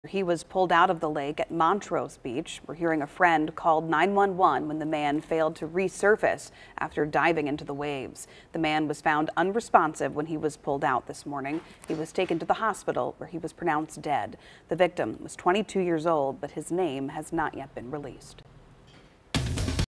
He was pulled out of the lake at Montrose Beach. We're hearing a friend called 911 when the man failed to resurface after diving into the waves. The man was found unresponsive when he was pulled out this morning. He was taken to the hospital where he was pronounced dead. The victim was 22 years old, but his name has not yet been released.